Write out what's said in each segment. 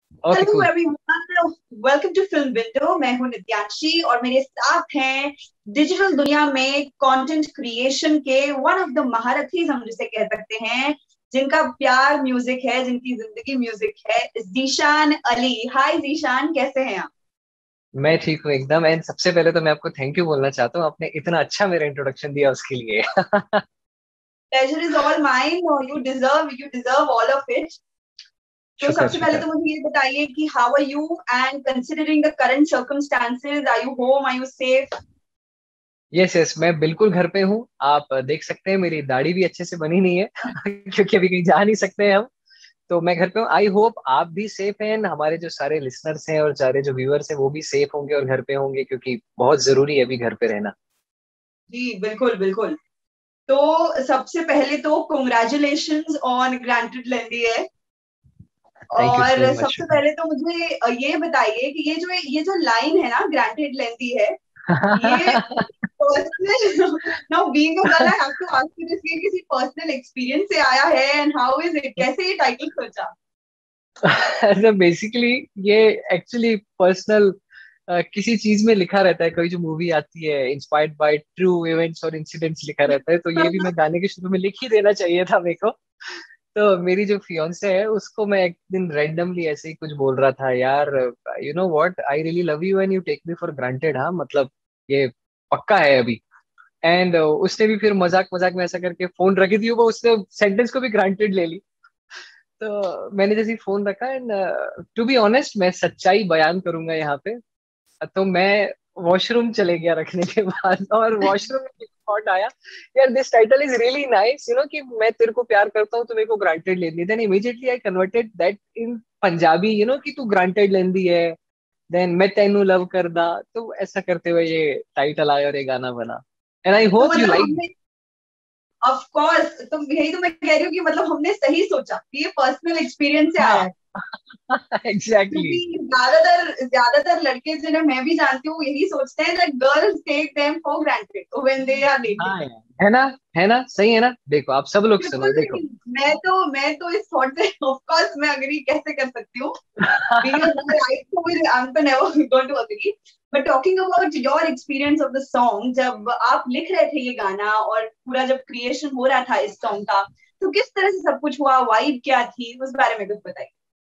Okay hello cool. Everyone, welcome to film window. मैं हूं नित्यांशी और मेरे साथ हैं डिजिटल दुनिया में कंटेंट क्रिएशन के वन ऑफ द महारथी, हम जिसे कह सकते हैं, जिनका प्यार म्यूजिक है, जिनकी जिंदगी म्यूजिक है, जीशान अली। हाय जीशान, कैसे हैं आप? मैं ठीक हूँ एकदम। एंड सबसे पहले तो मैं आपको थैंक यू बोलना चाहता हूँ, आपने इतना अच्छा मेरा इंट्रोडक्शन दिया उसके लिए। Pleasure is all mine. You deserve all of it. तो शुक्र सबसे पहले शुक्र। तो मुझे ये बताइए कि how are you and considering the current circumstances, are you home, are you safe? Yes yes, मैं बिल्कुल घर पे हूँ। आप देख सकते हैं मेरी दाढ़ी भी अच्छे से बनी नहीं है क्योंकि अभी कहीं जा नहीं सकते हैं हम। तो मैं घर पे हूँ। आई होप आप भी सेफ हैं, हमारे जो सारे लिसनर्स हैं और सारे जो व्यूअर्स हैं वो भी सेफ होंगे और घर पे होंगे, क्योंकि बहुत जरूरी है अभी घर पे रहना। जी बिल्कुल बिल्कुल। तो सबसे पहले तो कॉन्ग्रेचुलेशंस ऑन ग्रांटेड लेंदी है। थैंक यू और सो मच। सबसे पहले तो मुझे ये बताइए कि ये जो लाइन है ना, ग्रांटेड लेंदी है, ये personal now being a girl I have to ask you this, ये किसी पर्सनल एक्सपीरियंस से आया है एंड हाउ इज इट, कैसे ये टाइटल सोचा? तो बेसिकली ये एक्चुअली पर्सनल किसी चीज में लिखा रहता है, कोई जो मूवी आती है इंस्पायर्ड बाय ट्रू इवेंट्स और इंसिडेंट्स लिखा रहता है, तो ये भी मैं गाने के शुरू में लिख ही देना चाहिए था मेरे को। तो मेरी जो फियोन्से है उसको मैं एक दिन रैंडमली ऐसे ही कुछ बोल रहा था, यार you know what, I really love you and you take me for granted. हाँ मतलब ये पक्का है अभी। एंड उसने भी फिर मजाक मजाक में ऐसा करके फोन रखी थी, वो उसने सेंटेंस को भी ग्रांटेड ले ली। तो मैंने जैसे ही फोन रखा, एंड टू बी ऑनेस्ट मैं सच्चाई बयान करूंगा यहाँ पे। तो मैं वॉशरूम चले गया रखने के बाद, और वॉशरूम में थॉट आया, यार this title is really nice, you know, कि मैं तेरे को प्यार करता हूँ तो मेरे को ग्रांटेड लेनी। Then immediately I converted that in Punjabi, you know, कि तू ग्रांटेड लेंदी है। देन मैं तेनू लव करदा, तो ऐसा करते हुए ये टाइटल आया और ये गाना बना। एंड आई तो होप यू मतलब लाइक। हमने, ऑफ कोर्स, तो यही तो मैं कह रही हूँ कि मतलब हमने सही सोचा कि ये पर्सनल एक्सपीरियंस से आया हाँ है। एग्जैक्टली। क्योंकि ज्यादातर लड़के जिन्हें मैं भी जानती हूँ यही सोचते हैं that girls take them for granted when they are dating. हाँ यार, है ना, है ना, सही है ना। देखो आप सब लोग बिल्कुल सुनो, देखो। नहीं। मैं तो इस थॉट से ऑफ कोर्स मैं अग्री कैसे कर सकती हूँ? Being a girl, I'm तो never going to agree. But talking about your experience of the song, जब आप लिख रहे थे ये गाना और पूरा जब क्रिएशन हो रहा था इस सॉन्ग का, तो किस तरह से सब कुछ हुआ, वाइब क्या थी, उस बारे में कुछ बताइए।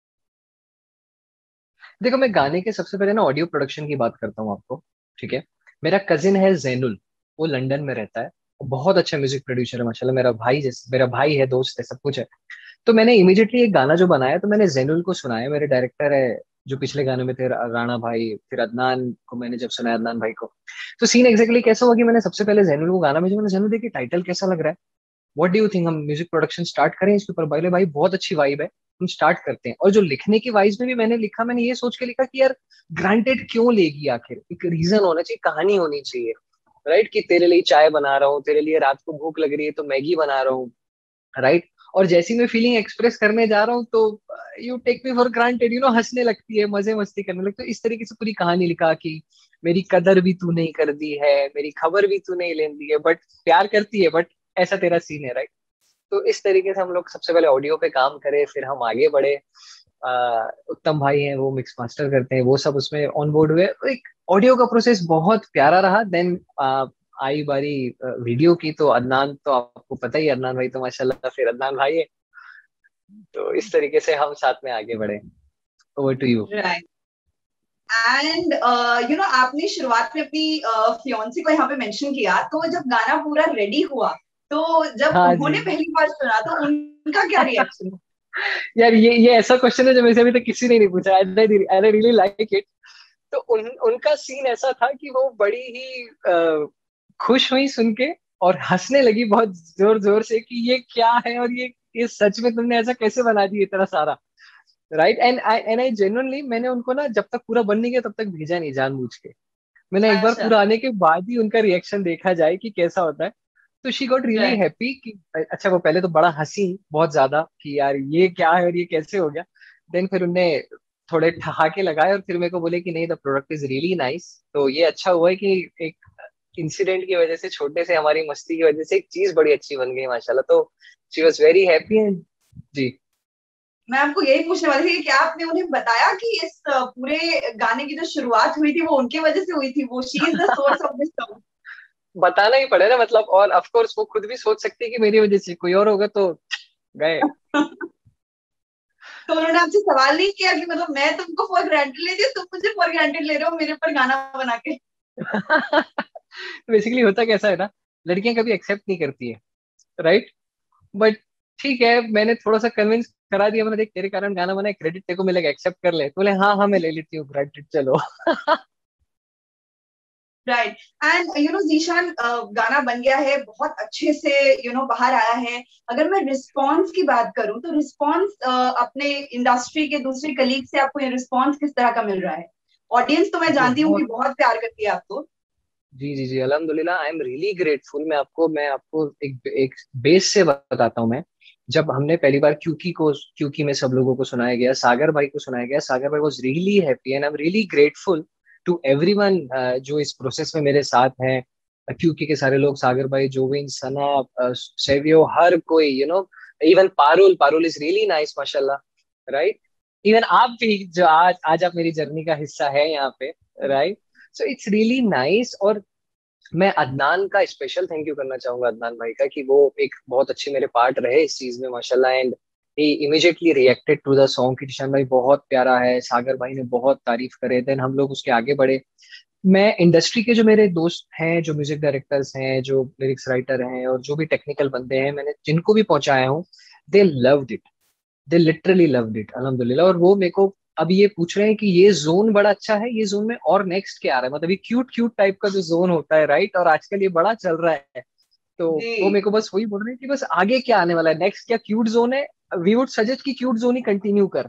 देखो मैं गाने के सबसे पहले ना ऑडियो प्रोडक्शन की बात करता हूँ आपको। ठीक है। मेरा कजिन है जैनुल, वो लंदन में रहता है। वो बहुत अच्छा म्यूजिक प्रोड्यूसर है माशाल्लाह, मेरा भाई जैसे, मेरा भाई है, दोस्त है, सब कुछ है। तो मैंने इमीडिएटली एक गाना जो बनाया, तो मैंने जैनुल को सुनाया, मेरे डायरेक्टर है जो पिछले गाने में थे, राणा भाई, फिर अदनान को मैंने जब सुनाया, अदनान भाई को। तो सीन एग्जैक्टली कैसा हुआ कि मैंने सबसे पहले जैनुल को गाना भेजा, मैंने जैनुल देखिए टाइटल कैसा लग रहा है, व्हाट डू यू थिंक, हम म्यूजिक प्रोडक्शन स्टार्ट करें इसके ऊपर? भाई भाई बहुत अच्छी वाइब है, हम स्टार्ट करते हैं। और जो लिखने की वाइज में भी मैंने लिखा, मैंने ये सोच के लिखा कि यार ग्रांटेड क्यों लेगी, आखिर एक रीजन होना चाहिए, कहानी होनी चाहिए। राइट, कि तेरे लिए चाय बना रहा हूँ, तेरे लिए रात को भूख लग रही है तो मैगी बना रहा हूँ। राइट। और जैसी मैं फीलिंग एक्सप्रेस करने जा रहा हूँ तो you take me for granted, you know, हंसने लगती है, मजे मस्ती करने लगती है। तो इस तरीके से पूरी कहानी लिखा कि मेरी कदर भी तू नहीं कर दी है, मेरी खबर भी तू नहीं लेती है, बट प्यार करती है, बट ऐसा तेरा सीन है। राइट। तो इस तरीके से हम लोग सबसे पहले ऑडियो पे काम करे, फिर हम आगे बढ़े। उत्तम भाई हैं, वो मिक्स मास्टर करते हैं, वो सब उसमें ऑन बोर्ड हुए। तो एक ऑडियो का प्रोसेस बहुत प्यारा रहा। देन आई बारी वीडियो की, तो अदनान तो आपको पता ही है, अदनान भाई तो माशाल्लाह, फिर अदनान भाई है। तो इस तरीके से हम साथ में आगे बढ़े। Over to you. Right. And you know, आपने शुरुआत में अपनी फियोन्सी को यहाँ पे मेंशन किया, तो जब गाना पूरा रेडी हुआ, तो जब हाँ जी। उन्होंने पहली बार सुना तो उनका क्या रिएक्शन? यार ये ऐसा क्वेश्चन है जो मेरे से अभी तक किसी ने नहीं पूछा, and I really like it. तो उनका सीन ऐसा था कि वो बड़ी ही खुश हुई सुन के, और हंसने लगी बहुत जोर जोर से कि ये क्या है, और ये सच में तुमने ऐसा कैसे बना दिया इतना सारा। राइट। एंड आई जेन्युइनली, मैंने उनको ना जब तक पूरा बन नहीं गया तब तक भेजा नहीं जानबूझ के। मैंने एक बार अच्छा। पूरा आने के बाद ही उनका रिएक्शन देखा जाए कि कैसा होता है। तो she got really right. Happy कि अच्छा, वो पहले तो बड़ा हंसी बहुत ज्यादा कि यार ये क्या है और ये कैसे हो गया। देन फिर उनने थोड़े ठहाके लगाए और फिर मेरे को बोले कि नहीं, the product is really nice. तो ये अच्छा हुआ है कि एक इंसिडेंट की वजह से, छोटे से हमारी मस्ती की वजह से, एक चीज बड़ी अच्छी बन गई माशाल्लाह। तो she was very happy. And जी। मैं आपको यही पूछने वाली थी कि क्या आपने उन्हें बताया कि इस पूरे गाने की जो शुरुआत हुई थी वो उनके वजह से हुई थी, वो she is the source of this song? बताना ही पड़ेगा मतलब, और ऑफ कोर्स वो खुद भी सोच सकती है कि मेरी वजह से, कोई और होगा तो गए। तो उन्होंने आपसे सवाल नहीं किया कि मतलब मैं तुमको फॉर ग्रांटेड लेती हूँ, तुम मुझे फॉर ग्रांटेड ले रहे हो मेरे ऊपर गाना बना के? बेसिकली होता कैसा है ना, लड़कियां कभी एक्सेप्ट नहीं करती है, राइट? बट ठीक है, मैंने थोड़ा सा कन्विंस करा दिया, मैंने देख तेरे कारण गाना बना है, क्रेडिट तेरे को मिलेगा, एक्सेप्ट कर ले, तो बोले हाँ हाँ मैं ले लेती हूँ क्रेडिट, चलो। Right. And you know Zeeshan, गाना बन गया है, बहुत अच्छे से बाहर आया है। अगर मैं रिस्पॉन्स की बात करूं तो रिस्पॉन्स अपने इंडस्ट्री के दूसरे कलीग से आपको ये रिस्पॉन्स किस तरह का मिल रहा है? ऑडियंस तो मैं जानती हूँ कि बहुत, बहुत प्यार करती है आपको। जी जी जी, अल्हम्दुलिल्लाह, आई एम रियली ग्रेटफुल। मैं आपको एक बेस से बताता हूँ मैं। जब हमने पहली बार क्यूकी में सब लोगों को सुनाया गया, सागर भाई को सुनाया गया, सागर भाई was really happy and I am really grateful to everyone जो इस प्रोसेस में मेरे साथ हैं। क्यूकी के सारे लोग, सागर भाई, जोविन, सना, सेवियो, हर कोई, even Parul, Parul is really nice माशाल्लाह, राइट? इवन आप भी, जो आज आज आप मेरी जर्नी का हिस्सा है यहाँ पे, right? So it's really nice. और मैं अदनान का स्पेशल थैंक यू करना चाहूंगा, अदनान भाई का, कि वो एक बहुत अच्छे मेरे पार्ट रहे इस चीज में माशाल्लाह। And he immediately reacted to the song कि ईशान भाई बहुत प्यारा है, सागर भाई ने बहुत तारीफ करे, देन हम लोग उसके आगे बढ़े। मैं इंडस्ट्री के जो मेरे दोस्त हैं, जो म्यूजिक डायरेक्टर्स हैं, जो लिरिक्स राइटर हैं, और जो भी टेक्निकल बंदे हैं, मैंने जिनको भी पहुंचाया हूँ, they loved it, they literally loved it अल्हम्दुलिल्लाह। और वो मेरे को अब ये पूछ रहे हैं कि ये जोन बड़ा अच्छा है, ये जोन में और नेक्स्ट क्या आ रहा है, मतलब ये क्यूट क्यूट टाइप का जो जोन होता है, राइट? और आजकल ये बड़ा चल रहा है, तो वो जी मेरे को बस वही बोल रहे हैं कि बस आगे क्या आने वाला है, नेक्स्ट क्या क्यूट जोन है। वी वुड सजेस्ट कि क्यूट जोन ही कंटिन्यू कर।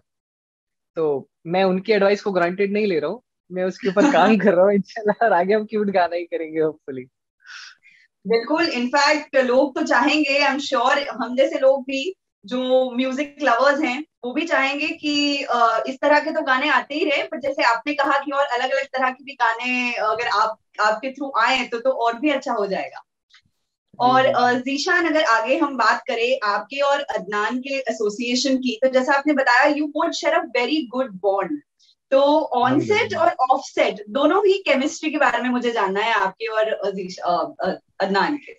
तो मैं उनकी एडवाइस को ग्रांटेड नहीं ले रहा हूँ, मैं उसके ऊपर काम कर रहा हूँ इंशाल्लाह, और आगे हम क्यूट गाना ही करेंगे होपफुली। बिल्कुल। इनफैक्ट लोग तो चाहेंगे, आई एम श्योर, हम जैसे लोग भी जो म्यूजिक लवर्स हैं वो भी चाहेंगे कि इस तरह के तो गाने आते ही रहे, पर जैसे आपने कहा कि और अलग अलग तरह के भी गाने अगर आप आपके थ्रू आए तो और भी अच्छा हो जाएगा। जी और जी जी। जीशान, अगर आगे हम बात करें आपके और अदनान के एसोसिएशन की, तो जैसा आपने बताया you both share a very good bond. तो ऑन सेट अल्हम्दुलिल्लाह। और ऑफ सेट दोनों ही केमिस्ट्री के बारे में मुझे जानना है आपके और अदनान के।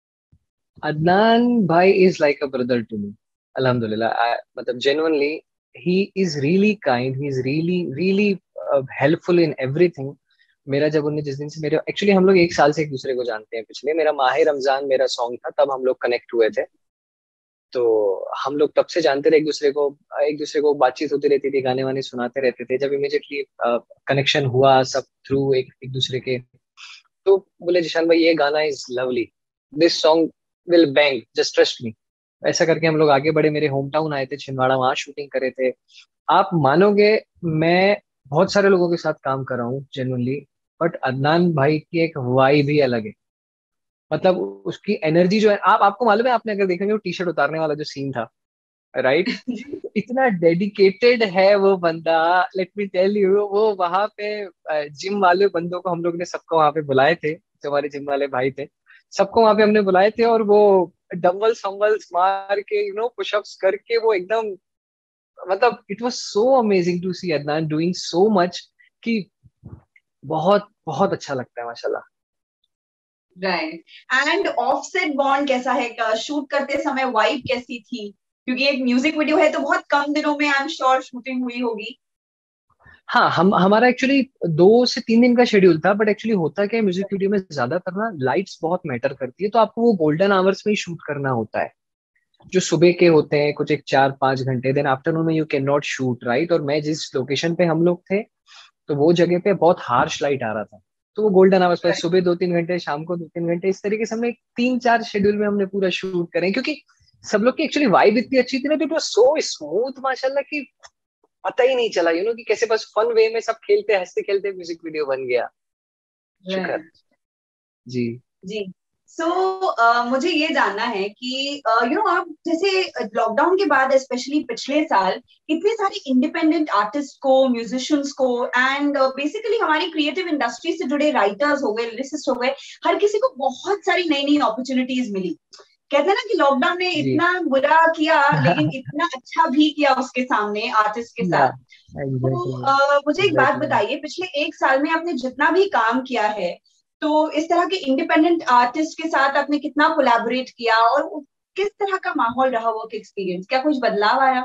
अदनान भाई is like a brother to me, अल्हम्दुलिल्लाह। मतलब genuinely he is really kind, he is really really helpful in everything. मेरा जब उन्हें जिस दिन से, मेरे एक्चुअली हम लोग एक साल से एक दूसरे को जानते हैं, पिछले मेरा माह रमजान मेरा सॉन्ग था, तब हम लोग कनेक्ट हुए थे। तो हम लोग तब से जानते रहे एक दूसरे को, एक दूसरे को बातचीत होती रहती थी, गाने वाने सुनाते रहते थे। जब इमीडिएटली कनेक्शन हुआ सब थ्रू एक एक दूसरे के, तो बोले जिशान भाई ये गाना is lovely, this song will bang, just trust me. ऐसा करके हम लोग आगे बढ़े, मेरे होम टाउन आए थे छिंदवाड़ा, वहां शूटिंग करे थे। आप मानोगे, मैं बहुत सारे लोगों के साथ काम कर रहा हूँ जेनुअनली, बट अदनान भाई की एक वाई भी अलग है। मतलब उसकी एनर्जी जो है, आपको मालूम है, आपने अगर देखेंगे वो टी शर्ट उतारने वाला जो सीन था, राइट? इतना डेडिकेटेड है वो बंदा, लेट मी टेल यू। वो वहां पे जिम वाले बंदों को हम लोग ने सबको वहां पे बुलाए थे, जो हमारे जिम वाले भाई थे, सबको वहां पे हमने बुलाए थे। और वो डम्बल्स वम्बल्स मार के, पुशअप्स करके, वो एकदम, मतलब it was so amazing to see Adnan doing so much, कि बहुत बहुत अच्छा लगता है माशाल्लाह। राइट। एंड ऑफसेट बॉन्ड कैसा है? शूट करते समय वाइब कैसी थी? क्योंकि एक म्यूजिक वीडियो है तो बहुत कम दिनों में आई एम श्योर शूटिंग हुई होगी। हाँ, हमारा एक्चुअली 2 से 3 दिन का शेड्यूल था, बट एक्चुअली होता क्या है, म्यूजिक वीडियो में ज्यादातर ना लाइट्स बहुत मैटर करती है, तो आपको वो गोल्डन आवर्स में ही शूट करना होता है, जो सुबह के होते हैं कुछ एक 4-5 घंटे, देन आफ्टरनून में you can not shoot, right? और मैं जिस लोकेशन पे हम लोग थे, तो वो जगह पे बहुत हार्श लाइट आ रहा था, तो वो गोल्डन आवर्स पर सुबह 2-3 घंटे, शाम को 2-3 घंटे, इस तरीके से हमने 3-4 शेड्यूल में हमने पूरा शूट करें, क्योंकि सब लोग की एक्चुअली वाइब इतनी अच्छी थी ना, तो इट वाज सो स्मूथ माशाल्लाह, कि पता ही नहीं चला, कि कैसे बस फन वे में सब खेलते हंसते खेलते म्यूजिक वीडियो बन गया। शुक्र। राइट। जी। जी। सो मुझे ये जानना है कि आप जैसे लॉकडाउन के बाद स्पेशली पिछले साल इतने सारे इंडिपेंडेंट आर्टिस्ट को, म्यूजिशियंस को, एंड बेसिकली हमारी क्रिएटिव इंडस्ट्री से जुड़े राइटर्स हो गए, लिरिसिस्ट हो गए, हर किसी को बहुत सारी नई नई अपॉर्चुनिटीज मिली। कहते हैं ना कि लॉकडाउन ने जी इतना बुरा किया लेकिन इतना अच्छा भी किया उसके सामने आर्टिस्ट के या साथ। तो एग्जैक्टली मुझे एक बात एग्जैक्टली। बताइए, पिछले एक साल में आपने जितना भी काम किया है, तो इस तरह के इंडिपेंडेंट आर्टिस्ट के साथ आपने कितना कोलैबोरेट किया, और किस तरह का माहौल रहा वर्क एक्सपीरियंस, क्या कुछ बदलाव आया?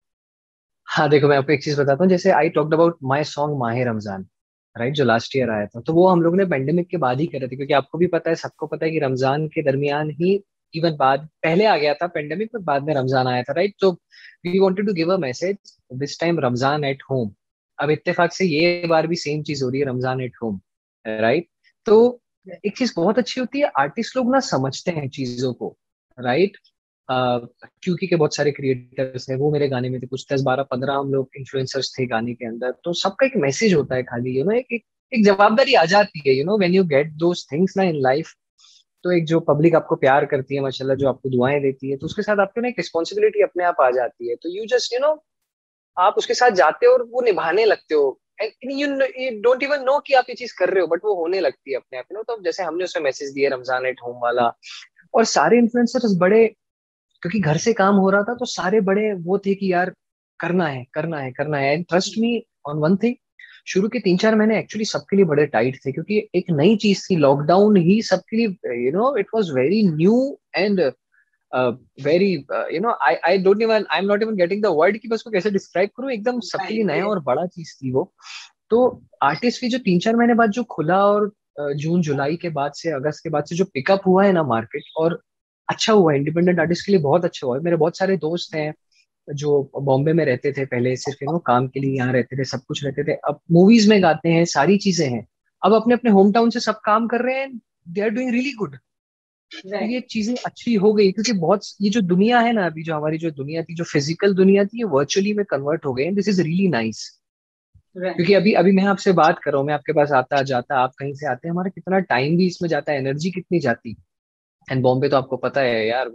हाँ देखो, मैं आपको एक चीज बताता हूँ। जैसे I talked about my song Mahe Ramzan, right, जो लास्ट ईयर आया था, तो वो हम लोग ने पेंडेमिक के बाद ही करे थे, क्योंकि आपको भी पता है, सबको पता है कि रमजान के दरमियान ही, इवन बाद पहले आ गया था पेंडेमिक, पर बाद में रमजान आया था, राइट। तो we wanted to give a message this time, Ramzan at home. अब इत्तेफाक से ये बार भी सेम चीज हो रही है, रमजान एट होम, राइट। तो एक चीज बहुत अच्छी होती है, आर्टिस्ट लोग ना समझते हैं चीजों को, राइट। क्योंकि के बहुत सारे क्रिएटर्स हैं, वो मेरे गाने में थे, कुछ 10 12 15 हम लोग इन्फ्लुएंसर्स थे गाने के अंदर, तो सबका एक मैसेज होता है खाली, एक जवाबदारी आ जाती है, when you get those things ना इन लाइफ। तो एक जो पब्लिक आपको प्यार करती है माशाल्लाह, जो आपको दुआएं देती है, तो उसके साथ आपको ना एक रिस्पॉन्सिबिलिटी अपने आप आ जाती है, तो यू जस्ट आप उसके साथ जाते हो और वो निभाने लगते हो, and you don't even know कि आप ये चीज कर रहे हो, बट वो होने लगती है अपने आप, तो जैसे हमने उसमें मैसेज दिया रमजान एट होम वाला, और सारे इन्फ्लुएंसर्स बड़े, क्योंकि घर से काम हो रहा था, तो सारे बड़े वो थे कि यार करना है, करना है, करना है, and trust me on one thing. शुरू के 3 4 महीने एक्चुअली सबके लिए बड़े टाइट थे, क्योंकि एक नई चीज थी, लॉकडाउन ही सबके लिए, it was very new and very, I don't even, I am not even getting the word कि मैं उसको कैसे डिस्क्राइब करूं, एकदम सबके लिए नया और बड़ा चीज थी वो। तो आर्टिस्ट भी जो 3 4 महीने बाद जो खुला, और जून जुलाई के बाद से, अगस्त के बाद से जो पिकअप हुआ है ना मार्केट, और अच्छा हुआ है, इंडिपेंडेंट आर्टिस्ट के लिए बहुत अच्छा हुआ है। मेरे बहुत सारे दोस्त हैं जो बॉम्बे में रहते थे पहले, सिर्फ काम के लिए यहाँ रहते थे, सब कुछ रहते थे, अब मूवीज में गाते हैं, सारी चीजें हैं, अब अपने अपने होम टाउन से सब काम कर रहे हैं, they are doing really good. तो ये चीजें अच्छी हो गई, क्योंकि बहुत, ये जो दुनिया है ना, अभी जो हमारी जो दुनिया थी, जो फिजिकल दुनिया थी, ये वर्चुअली में कन्वर्ट हो गई, दिस इज रियली नाइस। क्योंकि अभी अभी मैं आपसे बात कर रहा हूँ, मैं आपके पास आता जाता, आप कहीं से आते हैं, हमारा कितना टाइम भी इसमें जाता है, एनर्जी कितनी जाती। एंड बॉम्बे तो आपको पता है यार,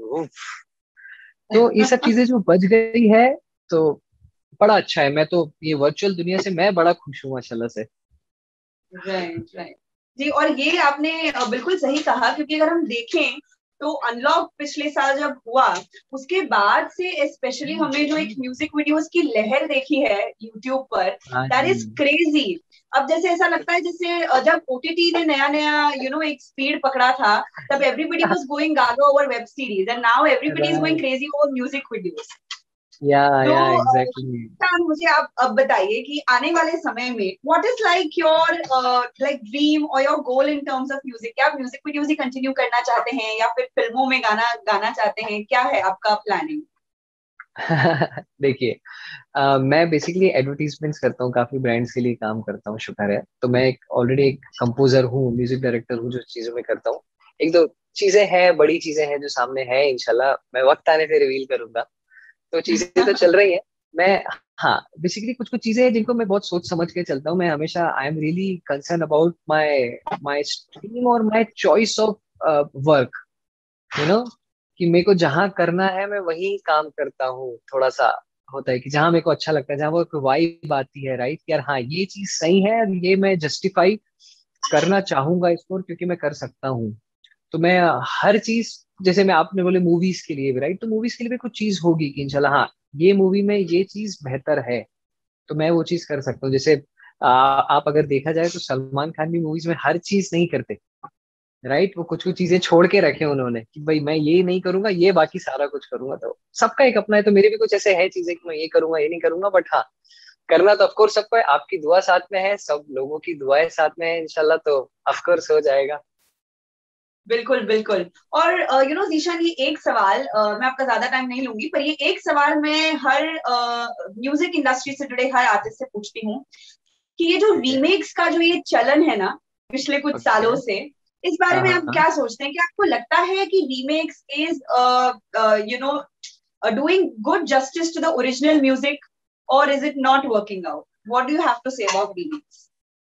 तो ये सब चीजें जो बच गई है, तो बड़ा अच्छा है। मैं तो ये वर्चुअल दुनिया से मैं बड़ा खुश हूँ माशाल्लाह से। Right, right. जी, और ये आपने बिल्कुल सही कहा, क्योंकि अगर हम देखें तो अनलॉक पिछले साल जब हुआ, उसके बाद से स्पेशली हमने जो एक म्यूजिक वीडियोस की लहर देखी है यूट्यूब पर, हाँ दैट जी। Is crazy. अब जैसे ऐसा लगता है जैसे जब ओटीटी ने नया नया एक स्पीड पकड़ा था, तब everybody was going gaga over web series, and now everybody is going right. Crazy over music videos. या तो या एग्जैक्टली। मुझे आप अब बताइए कि आने वाले समय में what is like your like dream और your goal in terms of music? क्या आप म्यूजिक वीडियोस ही कंटिन्यू करना चाहते हैं, या फिर फिल्मों में गाना गाना चाहते हैं? क्या है आपका प्लानिंग? देखिए, मैं बेसिकली एडवर्टीजमेंट्स करता हूँ, काफी ब्रांड्स के लिए काम करता हूँ, शुक्र है। तो मैं एक ऑलरेडी एक कंपोजर हूँ, म्यूजिक डायरेक्टर हूँ, जो चीजों में करता हूँ। एक दो चीजें हैं, बड़ी चीजें हैं जो सामने है, इंशाल्लाह मैं वक्त आने पे रिवील करूंगा। तो चीजें तो चल रही हैं। मैं, हाँ, बेसिकली कुछ कुछ चीजें हैं जिनको मैं बहुत सोच समझ के चलता हूँ। मैं हमेशा, I am really concern about my my stream और my choice of work, you know, कि मेरे को जहाँ करना है मैं वही काम करता हूँ। थोड़ा सा होता है कि जहाँ मेरे को अच्छा लगता है, जहाँ वो एक वाइब आती है, राइट, यार हाँ ये चीज सही है, और ये मैं जस्टिफाई करना चाहूंगा इसको, क्योंकि मैं कर सकता हूँ। तो मैं हर चीज, जैसे मैं, आपने बोले मूवीज के लिए भी, राइट, तो मूवीज के लिए भी कुछ चीज होगी कि इंशाल्लाह हाँ, ये मूवी में ये चीज बेहतर है, तो मैं वो चीज कर सकता हूँ। जैसे आप अगर देखा जाए तो सलमान खान भी मूवीज में हर चीज नहीं करते, राइट, वो कुछ कुछ चीजें छोड़ के रखे उन्होंने, कि भाई मैं ये नहीं करूंगा, ये बाकी सारा कुछ करूंगा। तो सबका एक अपना है, तो मेरे भी कुछ ऐसे है चीजें कि मैं ये करूंगा, ये नहीं करूंगा, बट हाँ, करना तो ऑफकोर्स सबको है। आपकी दुआ साथ में है, सब लोगों की दुआएं साथ में है, इंशाल्लाह तो ऑफकोर्स हो जाएगा। बिल्कुल, बिल्कुल। और जीशान, ये एक सवाल, मैं आपका ज्यादा टाइम नहीं लूंगी, पर ये एक सवाल मैं हर म्यूजिक इंडस्ट्री से जुड़े हर आर्टिस्ट से पूछती हूँ कि ये जो ओके। रीमेक्स का जो ये चलन है ना पिछले कुछ ओके। सालों से, इस बारे हाँ में आप हाँ। क्या सोचते हैं? क्या आपको लगता है कि remakes is you know doing good justice to the original music, और is it not working out? What do you have to say about remakes?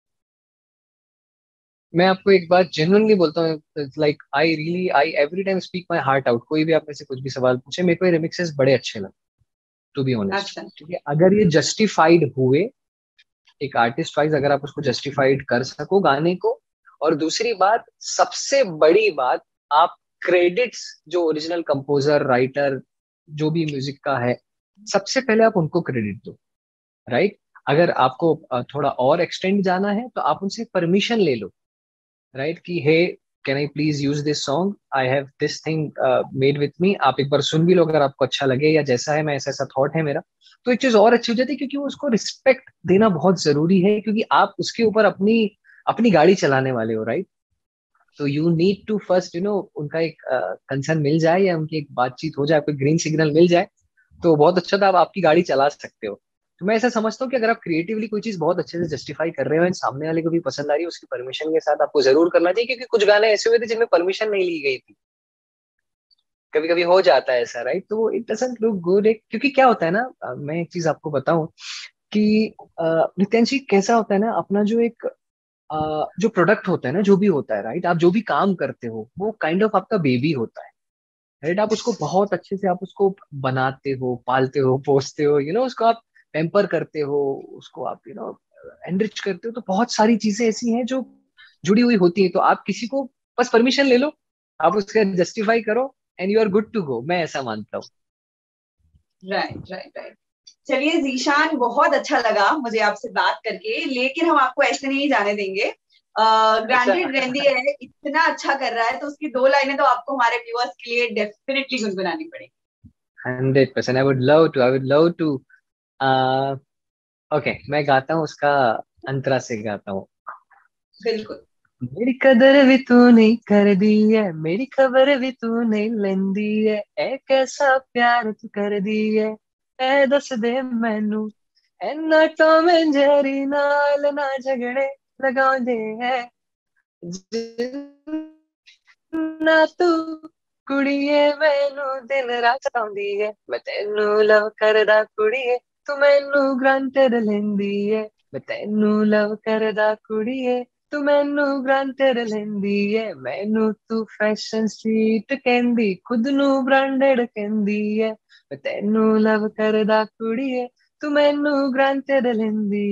मैं आपको एक बात जेन्युइनली बोलता हूँ, like I really, I every time speak my heart out, कोई भी आप में से कुछ भी सवाल पूछे, मेरे को ये रिमिक्सेस बड़े अच्छे लगे, टू बी ऑनेस्ट। अच्छा। ठीक है, अगर ये जस्टिफाइड हुए, एक आर्टिस्ट वाइज अगर आप उसको जस्टिफाइड कर सको गाने को, और दूसरी बात, सबसे बड़ी बात, आप क्रेडिट्स जो ओरिजिनल कंपोजर राइटर जो भी म्यूजिक का है, सबसे पहले आप उनको क्रेडिट दो, राइट। अगर आपको थोड़ा और एक्सटेंड जाना है तो आप उनसे परमिशन ले लो, राइट, कि hey can I please use this song, I have this thing made with me, आप एक बार सुन भी लो, अगर आपको अच्छा लगे या जैसा है मैं ऐसा ऐसा थॉट है मेरा, तो एक चीज और अच्छी हो जाती है, क्योंकि वो उसको रिस्पेक्ट देना बहुत जरूरी है, क्योंकि आप उसके ऊपर अपनी अपनी गाड़ी चलाने वाले हो, राइट। तो यू नीड टू फर्स्ट उनका एक कंसर्न मिल जाए या उनकी एक बातचीत हो जाए, कोई ग्रीन सिग्नल मिल जाए, तो बहुत अच्छा था, आप आपकी गाड़ी चला सकते हो। तो मैं ऐसा समझता हूँ कि अगर आप क्रिएटिवली कोई चीज बहुत अच्छे से जस्टिफाई कर रहे हो एंड सामने वाले को भी पसंद आ रही है, उसकी परमिशन के साथ आपको जरूर करना चाहिए, क्योंकि कुछ गाने ऐसे हुए थे जिनमें परमिशन नहीं ली गई थी, कभी कभी हो जाता है ऐसा, राइट। तो इट डजंट लुक गुड, क्योंकि क्या होता है ना, मैं एक चीज आपको बताऊं कि नित्यांश जी, कैसा होता है ना, अपना जो एक जो प्रोडक्ट होता है ना, जो भी होता है, राइट, आप जो भी काम करते हो वो काइंड ऑफ आपका बेबी होता है, राइट। आप उसको बहुत अच्छे से आप उसको बनाते हो, पालते हो, पोसते हो, उसको आप पेम्पर करते हो, उसको आप एनरिच करते हो, तो बहुत सारी चीजें ऐसी हैं जो जुड़ी हुई होती है। तो आप किसी को बस परमिशन ले लो, आप उसका जस्टिफाई करो, and you are good to go, मैं ऐसा मानता हूँ। Right right right. चलिए जीशान, बहुत अच्छा लगा मुझे आपसे बात करके, लेकिन हम आपको ऐसे नहीं जाने देंगे। अच्छा। ग्रांटेड रेंदी है, इतना अच्छा कर रहा है, तो उसकी दो लाइनें तो आपको हमारे व्यूअर्स के लिए डेफिनेटली गुनगुनानी पड़ेगी। 100%, I would love to. Okay, मैं गाता हूँ उसका, अंतरा से गाता हूँ। बिल्कुल। मेरी कदर भी तू नहीं कर दी है, मेरी खबर भी तू नहीं लेंदी है, ए कैसा प्यार तू कर दी है, ए दस दे मैनू, एना टॉम एंड जेरी नाल ना झगड़े लगाउंदे है, जिन्ना तू कुड़िए मैनू दिन रात सताउंदी है, मैं तेनू लव करदा कुड़िए, तू मैनू ग्रांटेड लेंदी है, मैं तेनू लव करदा कुड़िए, तू मैनू ग्रांटेड लेंदी है, मैनू तू फैशन स्ट्रीट कहंदी, खुद नू ब्रांडेड कहंदी है, मैं तेनू लव करदा कुड़िए, तू मैनू ग्रांटेड लेंदी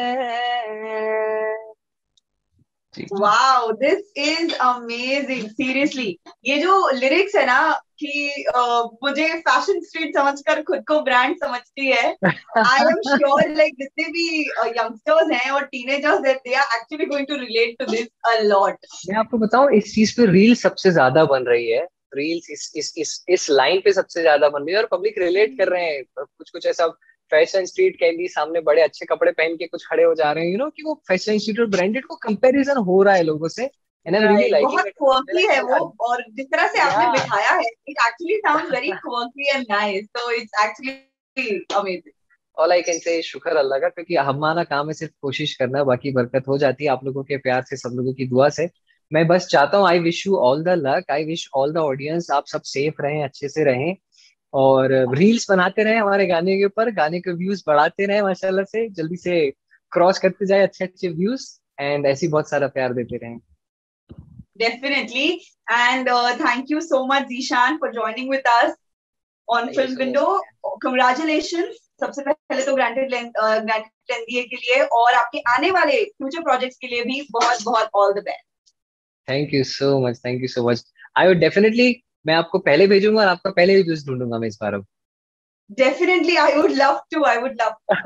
है। जी। Wow, this is amazing seriously. ये जो लिरिक्स है ना कि मुझे फैशन स्ट्रीट समझकर खुद को ब्रांड समझती है, आई एम श्योर लाइक जितने भी यंगस्टर्स हैं और टीनेजर्स हैं, they are actually going to relate to this a lot. मैं आपको बताऊं, इस चीज पे रील सबसे ज्यादा बन रही है, रील्स इस लाइन पे सबसे ज्यादा बन रही है, और पब्लिक रिलेट कर रहे हैं, कुछ कुछ ऐसा फैशन स्ट्रीट कैंडी सामने बड़े अच्छे कपड़े पहन के कुछ खड़े हो जा रहे हैं, कि वो फैशन स्ट्रीट और ब्रांडेड को कंपैरिजन हो रहा है लोगों से, and I am really right, liking बहुत इट, मुझे क्वर्की लगा है वो, यार। और जिस तरह से आपने या बिठाया है, it actually sounds very quirky and nice, so it's actually amazing. All I can say शुक्र अल्लाह का, क्योंकि हमारा काम है सिर्फ कोशिश करना, बाकी बरकत हो जाती है आप लोगों के प्यार से, सब लोगों की दुआ से। मैं बस चाहता हूँ, I wish you all the luck, I wish all the audience, आप सब सेफ रहें, अच्छे से रहें, और रील्स बनाते रहे हमारे गाने के ऊपर, गाने के व्यूज बढ़ाते रहे, माशाल्लाह से जल्दी से क्रॉस करते जाए अच्छे अच्छे व्यूज, एंड ऐसी बहुत सारा प्यार देते रहें। Definitely. And thank you so much, Zishan, for joining with us on thank you Film so much. Window. Congratulations. सबसे पहले तो ग्रांटेड लेंदिए के लिए और आपके आने वाले फ्यूचर प्रोजेक्ट्स के लिए भी बहुत बहुत all the best. Thank you so much, thank you so much. I would definitely, मैं आपको पहले भेजूंगा और आपका पहले ही व्यूज ढूंढूंगा मैं इस बार अब। Definitely, I would love to, I would love to.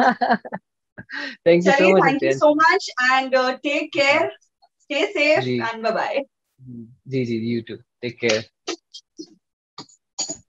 Thank you so चलिए, much thank you Nitya so much and take care, stay safe जी एंड बाय बाय। जी जी, यू टू, टेक केयर।